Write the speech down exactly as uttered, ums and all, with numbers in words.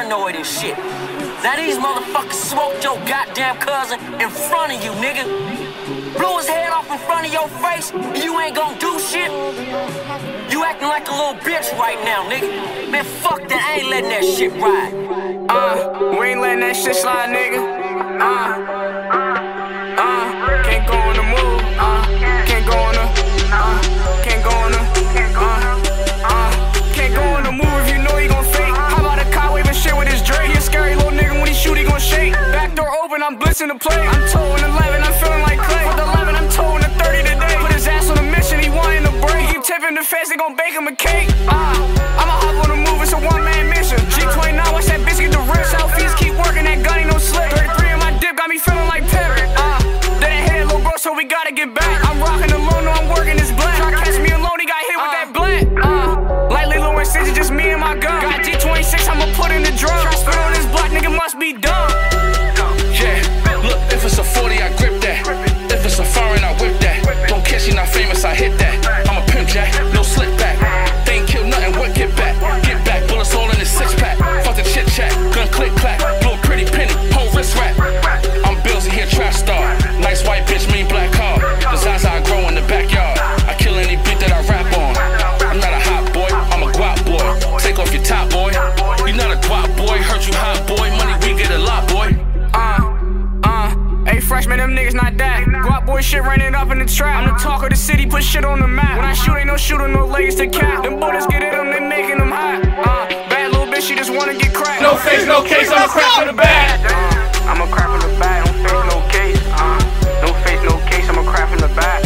paranoid and shit. Now these motherfuckers smoked your goddamn cousin in front of you, nigga. Blew his head off in front of your face, and you ain't gonna do shit? You acting like a little bitch right now, nigga. Man, fuck that, I ain't letting that shit ride. Uh, we ain't letting that shit slide, nigga. Uh, uh, can't go on the move. Uh, can't go on the, uh, can't go on the, uh, uh, can't go on the move if you know he gon' fake. How about a car waving shit with his Dre? He a scary little nigga when he shoot, he gon' shake. Back door open, I'm blitzing the play. I'm towing eleven, I'm feeling like Clay. With eleven, I'm towing the thirty today. Put his ass on a mission, he wanting to break. Keep tipping the fence, they gon' bake him a cake. Uh, I'ma hop on the move, it's a one-man mission. G twenty-nine, watch that bitch get the rip. Selfies, keep working, that gun ain't no slip. thirty-three in my dip, got me feeling like Pip. Uh, then it hit little bro, so we gotta get back. I'm rocking alone, no, I'm working this black. Try to catch me alone, he got hit with that black. Uh, like Lilo and Stitch, just me and my gun. Got G twenty-six, I'ma put in the drum. Try to spit on this block, nigga must be dumb. Yeah, look, if it's a forty, I grip that. If it's a foreign, I whip that. Don't care, she not famous, I hit that. I'm a pimp jack, no slick back. They ain't kill nothing, what get back? Get back, bullets all in his six pack. Fuck the chit chat, gun click clack. Blue pretty penny, whole wrist wrap. I'm Billsy here, trash star. Nice white bitch, mean black car. The Zaza I grow in the backyard. I kill any beat that I rap on. I'm not a hot boy, I'm a guap boy. Take off your top, boy. You not a guap boy, hurt you hot boy. Money we get a lot, boy. Hey, freshman, them niggas not that. Guap boy shit running up in the trap. I'm the talk of the city, put shit on the map. When I shoot, ain't no shooter, no legs to cap. Them bullets get in them, they making them hot. Uh, bad little bitch, she just wanna get cracked. No face, no case, I'm a crap in the bag. Uh, I'm a crap in the bag, no face, no case. Uh, no face, no case, I'm a crap in the bag.